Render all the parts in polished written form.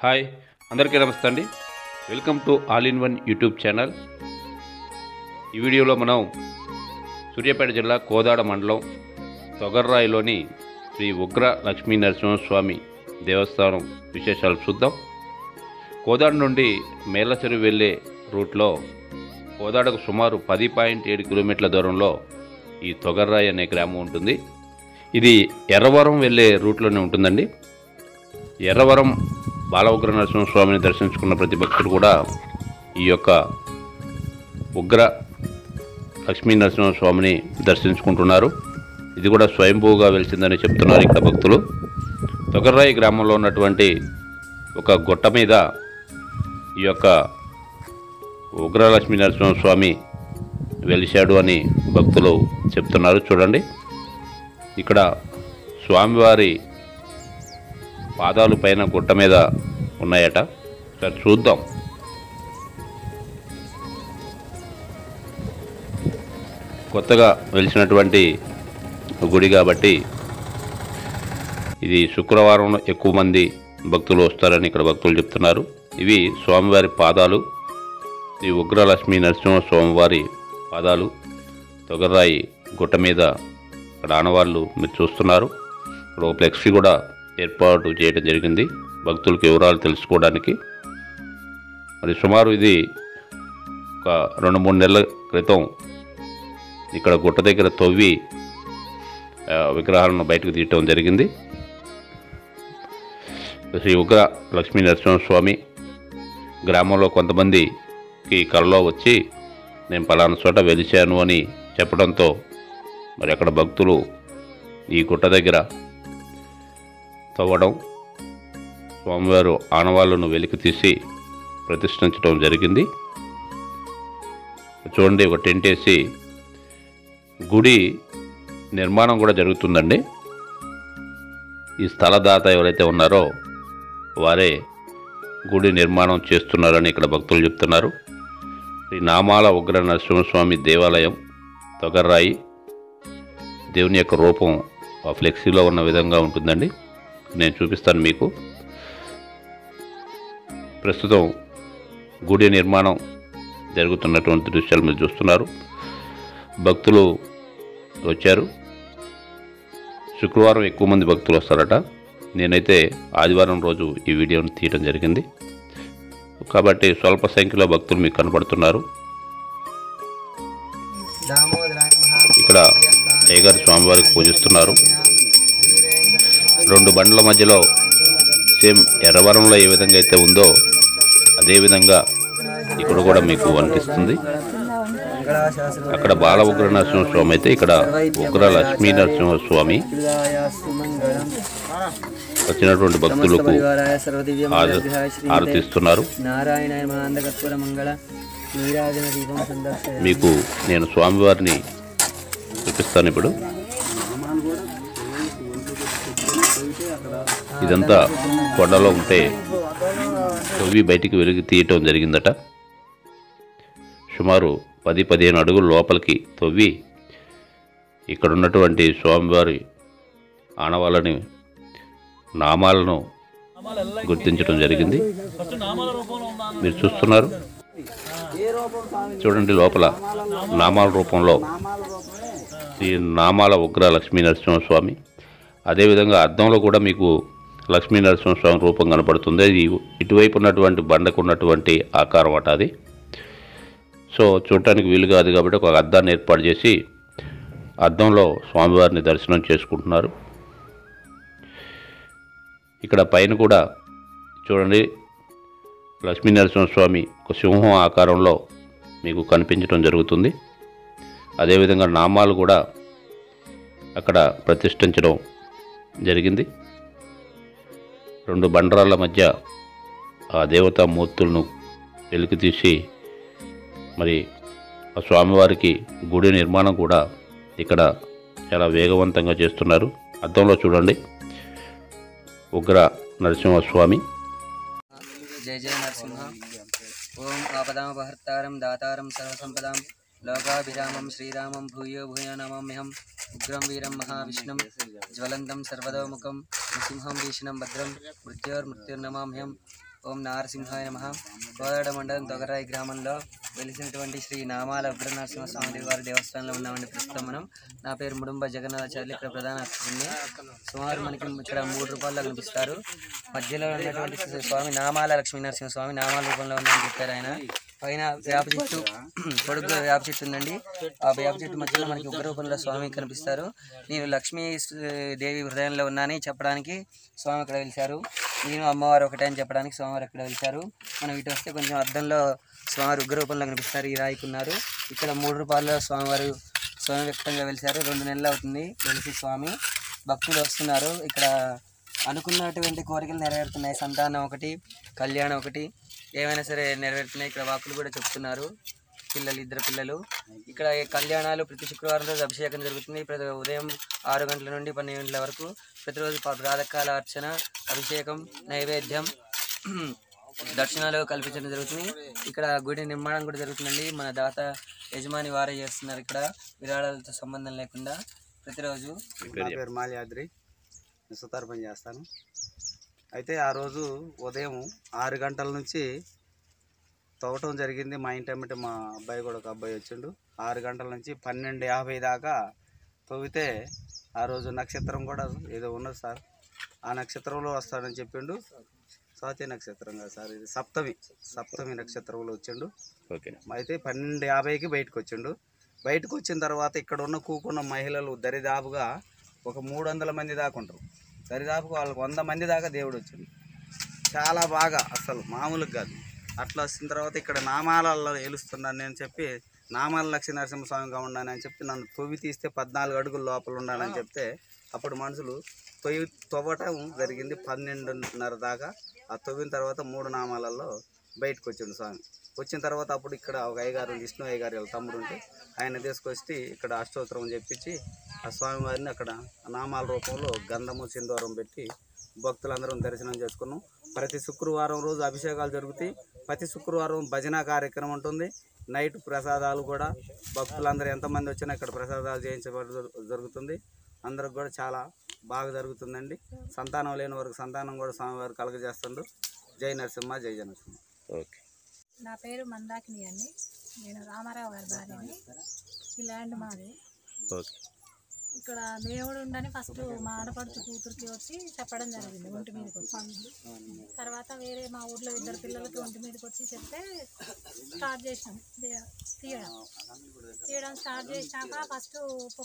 Hi అందరికీ నమస్తే అండి. Welcome to All In One YouTube channel. ఈ వీడియోలో మనం సూర్యాపేట జిల్లా కోదాడ మండలం తొగర్రాయిలోని శ్రీ ఉగ్ర లక్ష్మీ నరసింహస్వామి దేవస్థానం విశేషాలు చూద్దాం. కోదాడ నుండి మేళ్ళచెరువు వెళ్ళే రూట్లో కోదాడకు సుమారు 10.7 కిలోమీటర్ల దూరంలో ఈ తొగర్రాయి అనే గ్రామం ఉంటుంది. ఇది ఎర్రవరం వెళ్ళే రూట్లోనే ఉంటుందండి. ఎర్రవరం బాల ఉగ్ర నరసింహస్వామిని దర్శించుకున్న ప్రతి భక్తుడు కూడా ఈ యొక్క ఉగ్ర లక్ష్మీ నరసింహస్వామిని దర్శించుకుంటున్నారు. ఇది కూడా స్వయంభూగా వెలిసిందని చెప్తున్నారు ఇక్కడ భక్తులు. తొగర్రాయి గ్రామంలో ఉన్నటువంటి ఒక గుట్ట మీద ఈ యొక్క ఉగ్ర లక్ష్మీ నరసింహస్వామి వెలిశాడు అని భక్తులు చెప్తున్నారు. చూడండి, ఇక్కడ స్వామివారి పాదాలు పైన గుట్ట మీద ఉన్నాయట. సరే చూద్దాం. కొత్తగా వెలిసినటువంటి గుడి కాబట్టి ఇది శుక్రవారం ఎక్కువ మంది భక్తులు వస్తారని ఇక్కడ భక్తులు చెప్తున్నారు. ఇవి స్వామివారి పాదాలు. ఈ ఉగ్రలక్ష్మీ నరసింహ స్వామివారి పాదాలు తొగర్రాయి గుట్ట మీద ఇక్కడ ఆనవాళ్ళు మీరు చూస్తున్నారు. ఇక్కడ ఒక ఫ్లెక్సీ కూడా ఏర్పాటు చేయడం జరిగింది భక్తులకు వివరాలు తెలుసుకోవడానికి. మరి సుమారు ఇది ఒక 2-3 నెలల క్రితం ఇక్కడ గుట్ట దగ్గర తవ్వి విగ్రహాలను బయటకు తీయటం జరిగింది. శ్రీ ఉగ్ర లక్ష్మీ నరసింహస్వామి గ్రామంలో కొంతమందికి కలలో వచ్చి నేను పలానా చోట వెలిశాను అని చెప్పడంతో మరి అక్కడ భక్తులు ఈ గుట్ట దగ్గర తవ్వడం, స్వామివారు ఆనవాళ్ళను వెలికి తీసి ప్రతిష్ఠించడం జరిగింది. చూడండి, ఒక టెంట్ వేసి గుడి నిర్మాణం కూడా జరుగుతుందండి. ఈ స్థలదాత ఎవరైతే ఉన్నారో వారే గుడి నిర్మాణం చేస్తున్నారని ఇక్కడ భక్తులు చెప్తున్నారు. శ్రీ నామాల ఉగ్ర నరసింహస్వామి దేవాలయం తొగర్రాయి. దేవుని యొక్క రూపం ఆ ఫ్లెక్సీలో ఉన్న విధంగా ఉంటుందండి. నేను చూపిస్తాను మీకు. ప్రస్తుతం గుడి నిర్మాణం జరుగుతున్నటువంటి దృశ్యాలు మీరు చూస్తున్నారు. భక్తులు వచ్చారు. శుక్రవారం ఎక్కువ మంది భక్తులు వస్తారట. నేనైతే ఆదివారం రోజు ఈ వీడియోని తీయడం జరిగింది కాబట్టి స్వల్ప సంఖ్యలో భక్తులు మీకు కనపడుతున్నారు. ఇక్కడ అయ్యగారు స్వామివారికి పూజిస్తున్నారు. 2 బండ్ల మధ్యలో సేమ్ ఎర్రవరంలో ఏ విధంగా అయితే ఉందో అదేవిధంగా ఇక్కడ కూడా మీకు అనిపిస్తుంది. అక్కడ బాల ఉగ్ర నరసింహస్వామి అయితే ఇక్కడ ఉగ్ర లక్ష్మీ నరసింహస్వామి. వచ్చినటువంటి భక్తులకు ఆరతిస్తున్నారు. మీకు నేను స్వామివారిని చూపిస్తాను ఇప్పుడు. ఇదంతా కొండలో ఉంటే తవ్వి బయటికి వెలిగి తీయటం జరిగిందట. సుమారు 10-15 అడుగుల లోపలికి తవ్వి ఇక్కడ ఉన్నటువంటి స్వామివారి ఆనవాళ్ళని నామాలను గుర్తించడం జరిగింది. మీరు చూస్తున్నారు. చూడండి, లోపల నామాల రూపంలో ఈ నామాల ఉగ్ర లక్ష్మీ నరసింహస్వామి. అదేవిధంగా అద్దంలో కూడా మీకు లక్ష్మీ నరసింహస్వామి రూపం కనపడుతుంది. అది ఇటువైపు ఉన్నటువంటి బండకు ఉన్నటువంటి ఆకారం అట అది. సో చూడటానికి వీలు కాదు కాబట్టి ఒక అద్దాన్ని ఏర్పాటు చేసి అద్దంలో స్వామివారిని దర్శనం చేసుకుంటున్నారు. ఇక్కడ పైన కూడా చూడండి, లక్ష్మీ నరసింహస్వామి ఒక సింహం ఆకారంలో మీకు కనిపించడం జరుగుతుంది. అదేవిధంగా నామాలు కూడా అక్కడ ప్రతిష్ఠించడం జరిగింది. 2 బండరాళ్ళ మధ్య ఆ దేవతా మూర్తులను వెలికి తీసి మరి ఆ స్వామివారికి గుడి నిర్మాణం కూడా ఇక్కడ చాలా వేగవంతంగా చేస్తున్నారు. అద్దంలో చూడండి, ఉగ్ర నరసింహస్వామి. జయ జయ నరసింహ. ఓం ఆపదామపహర్తారం దాతారం సర్వసంపదాం లోకాభిరామం శ్రీరామం భూయో భూయ నమామ్యహం. ఉగ్రం వీరం మహావిష్ణుం జ్వలంతం సర్వతోముఖం నృసింహం భీషణం భద్రం మృత్యోర్మృత్యుర్నమామ్యహం. ఓం నారసింహాయ నమః. కోదాడ మండలం తొగరాయి గ్రామంలో వెలిసినటువంటి శ్రీ నామాల ఉగ్రనరసింహస్వామి వారి దేవస్థానంలో ఉన్నామండి ప్రస్తుతం మనం. నా పేరు ముడుంబ జగన్నాథాచార్యులు. ఇక్కడ ప్రధాన అర్చకుడిని. సుమారు మనకి ఇక్కడ 3 రూపాయలు కనిపిస్తారు. మధ్యలో ఉన్నటువంటి స్వామి నామాల లక్ష్మీనరసింహ స్వామి నామాల రూపంలో ఉన్నామని చెప్పారు ఆయన. పైన వేప చెట్టు, పొడుగులో వేప చెట్టు ఉందండి. ఆ వేప చెట్టు మధ్యలో మనకి ఉగ్ర రూపంలో స్వామి కనిపిస్తారు. నేను లక్ష్మీ దేవి హృదయంలో ఉన్నానని చెప్పడానికి స్వామి అక్కడ వెలిశారు. నేను అమ్మవారు ఒకటే అని చెప్పడానికి స్వామివారు అక్కడ వెలిశారు. మనం ఇటు వస్తే కొంచెం అద్దంలో స్వామివారు ఉగ్ర రూపంలో కనిపిస్తారు. ఈ రాయికున్నారు. ఇక్కడ 3 రూపాయల్లో స్వామివారు స్వామి వ్యక్తంగా వెలిశారు. 2 నెలలు అవుతుంది వెలిసి స్వామి. భక్తులు వస్తున్నారు. ఇక్కడ అనుకున్నటువంటి కోరికలు నెరవేరుతున్నాయి. సంతానం ఒకటి, కళ్యాణం ఒకటి, ఏమైనా సరే నెరవేరుతున్నాయి. ఇక్కడ వాక్కులు కూడా చెప్తున్నారు. పిల్లలు, 2 పిల్లలు. ఇక్కడ కళ్యాణాలు ప్రతి శుక్రవారం రోజు అభిషేకం జరుగుతుంది. ప్రతి ఉదయం 6 గంటల నుండి 12 గంటల వరకు ప్రతిరోజు ప్రాతకాల అర్చన, అభిషేకం, నైవేద్యం, దర్శనాలు కల్పించడం జరుగుతుంది. ఇక్కడ గుడి నిర్మాణం కూడా జరుగుతుందండి. మన దాత యజమాని వారే చేస్తున్నారు. ఇక్కడ విరాళాలతో సంబంధం లేకుండా ప్రతిరోజు. నా పేరు మాల్యాద్రి, నేను సుతార్ పని చేస్తాను. అయితే ఆ రోజు ఉదయం 6 గంటల నుంచి తవ్వటం జరిగింది. మా ఇంటి అమ్మటే మా అబ్బాయి కూడా ఒక అబ్బాయి వచ్చిండు. 6 గంటల నుంచి 12:50 దాకా తవ్వితే ఆ రోజు నక్షత్రం కూడా ఏదో ఉన్నది సార్. ఆ నక్షత్రంలో వస్తాడని చెప్పిండు. స్వాతి నక్షత్రం కాదు సార్, ఇది సప్తమి నక్షత్రంలో వచ్చిండు. అయితే 12:50కి బయటకు వచ్చిండు. బయటకు వచ్చిన తర్వాత ఇక్కడ ఉన్న కూకున్న మహిళలు దరిదాపుగా ఒక 300 మంది దాకా ఉంటారు. దరిదాపుగా వాళ్ళకి 100 మంది దాకా దేవుడు వచ్చిండు. చాలా బాగా, అసలు మామూలుగా కాదు. అట్లా వచ్చిన తర్వాత ఇక్కడ నామాలలో వెలుస్తున్నాను నేను చెప్పి, నామాల లక్ష్మీనరసింహస్వామిగా ఉన్నానని చెప్పి నన్ను తొవ్వి తీస్తే 14 అడుగుల లోపల ఉన్నానని చెప్తే అప్పుడు మనుషులు తవ్వటం జరిగింది. 12:30 దాకా. ఆ తవ్విన తర్వాత 3 నామాలలో బయటకు వచ్చిండు స్వామి. వచ్చిన తర్వాత అప్పుడు ఇక్కడ ఒక అయ్యగారు, విష్ణు అయ్యగారు వాళ్ళ తమ్ముడు ఉంటే ఆయన తీసుకొచ్చి ఇక్కడ అష్టోత్తరం చెప్పించి ఆ స్వామివారిని అక్కడ నామాల రూపంలో గంధము సింధూరం పెట్టి భక్తులందరం దర్శనం చేసుకున్నాం. ప్రతి శుక్రవారం రోజు అభిషేకాలు జరుగుతాయి. ప్రతి శుక్రవారం భజన కార్యక్రమం ఉంటుంది. నైట్ ప్రసాదాలు కూడా భక్తులందరూ ఎంతమంది వచ్చినా ఇక్కడ ప్రసాదాలు చేయించబడి జరుగుతుంది. అందరికి కూడా చాలా బాగా జరుగుతుందండి. సంతానం లేని వారికి సంతానం కూడా స్వామివారు కలగజేస్తుండ్రు. జై నరసింహ, జై నరసింహ. ఓకే. నా పేరు మందాకిని అండి. నేను రామారావు గారి భార్యని. ఈ ల్యాండ్ మాది. ఓకే. ఇక్కడ దేవుడు ఉండని ఫస్ట్ మా ఆడపడుచు కూతురికి వచ్చి చెప్పడం జరిగింది. ఒంటి మీదకి వచ్చి తర్వాత వేరే మా ఊర్లో 2 పిల్లలకి ఒంటి మీదకి వచ్చి చెప్తే స్టార్ట్ చేసినాం తీయడం స్టార్ట్ చేసినాక ఫస్ట్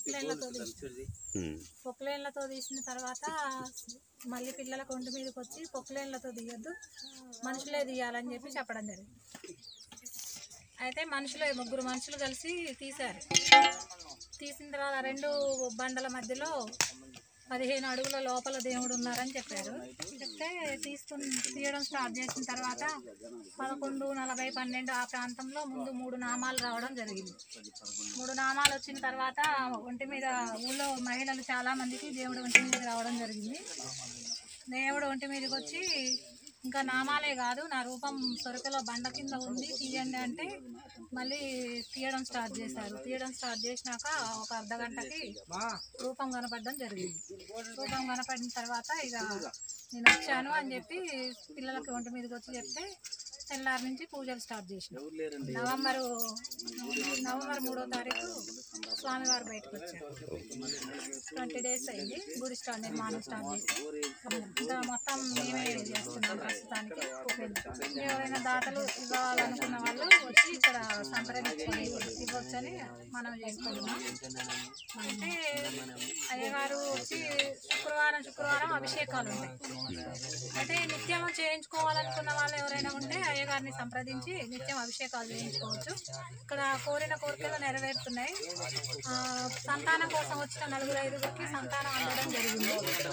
పొక్కులేన్లతో తీసిన తర్వాత మళ్ళీ పిల్లలకు ఒంటి మీదకి వచ్చి పొక్కులేన్లతో తీయొద్దు, మనుషులే తీయాలని చెప్పి చెప్పడం జరిగింది. అయితే 3 మనుషులు కలిసి తీశారు. తీసిన తర్వాత 2 బండల మధ్యలో 15 అడుగుల లోపల దేవుడు ఉన్నారని చెప్పారు. చెప్తే తీయడం స్టార్ట్ చేసిన తర్వాత 11:40, 12 ఆ ప్రాంతంలో ముందు 3 నామాలు రావడం జరిగింది. 3 నామాలు వచ్చిన తర్వాత ఒంటి మీద ఊళ్ళో మహిళలు చాలామందికి దేవుడు ఒంటి మీదకి రావడం జరిగింది. దేవుడు ఒంటి మీదకి వచ్చి ఇంకా నామాలే కాదు, నా రూపం సొరకలో బండ కింద ఉంది, తీయండి అంటే మళ్ళీ తీయడం స్టార్ట్ చేశారు. తీయడం స్టార్ట్ చేసినాక ఒక అర్ధగంటకి రూపం కనపడడం జరిగింది. రూపం కనపడిన తర్వాత ఇక నేను వచ్చాను అని చెప్పి పిల్లలకి ఒంటి మీదకి వచ్చి చెప్తే తెల్లారి నుంచి పూజలు స్టార్ట్ చేసినాం. నవంబర్ 3వ తారీఖు స్వామివారు బయటకు వచ్చారు. 20 డేస్ అయింది గుడి నిర్మాణం స్టార్ట్ చేసి. ఇంకా మొత్తం మేమే చేస్తున్నాం ప్రస్తుతానికి. ఎవరైనా దాతలు ఇవ్వాలనుకున్న వాళ్ళు వచ్చి ఇక్కడ సంప్రదించుకొని ఇవ్వచ్చని మనం చేసుకుంటున్నాం. అంటే అయ్యగారు వచ్చి శుక్రవారం అభిషేకాలు ఉంటాయి. అంటే నిత్యం చేయించుకోవాలనుకున్న వాళ్ళు ఎవరైనా ఉంటే అయ్యగారిని సంప్రదించి నిత్యం అభిషేకాలు చేయించుకోవచ్చు. ఇక్కడ కోరిన కోరికలు నెరవేరుతున్నాయి. సంతానం కోసం వచ్చిన 4-5కి సంతానం అందడం జరిగింది.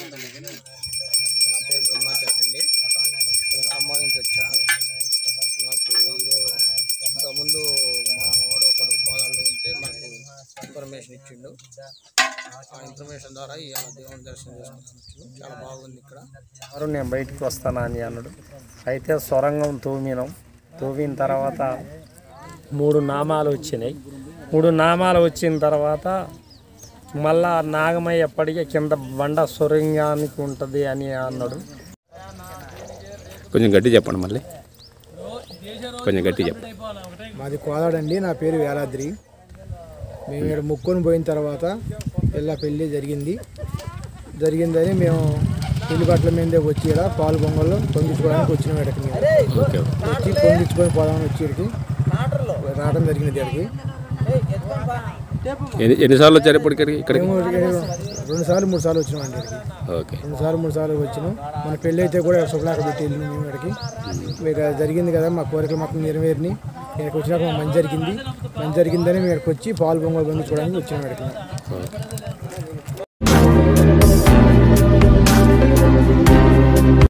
నా పేరు బ్రహ్మచారి. ఖమ్మం నుంచి వచ్చా. నాకు ఇంతకుముందు మా వాడు ఒకడు కోదాళ్ళు ఉంటే మాకు ఇన్ఫర్మేషన్ ఇచ్చిండు. ఆ ఇన్ఫర్మేషన్ ద్వారా ఇవాళ దేవుని దర్శనం చేసుకున్నాను. చాలా బాగుంది ఇక్కడ. నేను బయటకు వస్తానా అని అన్నాడు. అయితే సొరంగం తవ్విన తర్వాత 3 నామాలు వచ్చినాయి. 3 నామాలు వచ్చిన తర్వాత మళ్ళా నాగమయ్య ఎప్పటికీ కింద బండ సొరంగానికి ఉంటుంది అని అన్నాడు. కొంచెం గట్టి చెప్పండి, మళ్ళీ కొంచెం గట్టి చెప్పండి. మాది కోదాడండి, నా పేరు వేలాద్రి. మేము ఇక్కడ ముక్కొని పోయిన తర్వాత పిల్ల పెళ్ళి జరిగిందని మేము పెళ్లి బట్టల మీదే వచ్చి ఇక్కడ పాలు పొంగల్లో పొంగించుకోవడానికి వచ్చినాం. ఇక్కడికి మేము ఓకే. వచ్చి పొంగించుకొని పోదామని వచ్చి ఇక్కడికి రావడం జరిగింది. ఇక్కడికి ఎన్నిసార్లు వచ్చారు ఇక్కడికి? మేము 2 సార్లు 3 సార్లు వచ్చినామండి ఇక్కడికి. ఓకే. 2 సార్లు 3 సార్లు వచ్చినాం. మన పెళ్ళి అయితే కూడా శుభ్లాక పెట్టి వెళ్ళినాం మేము ఇక్కడికి. మీకు జరిగింది కదా, మా కోరికలు మాకు నెరవేరిని. ఇక్కడికి వచ్చినాక మంచి జరిగిందని మేము ఇక్కడికి వచ్చి పాలు పొంగల్ పొంగించుకోవడానికి వచ్చినాం ఇక్కడికి. ఓకే.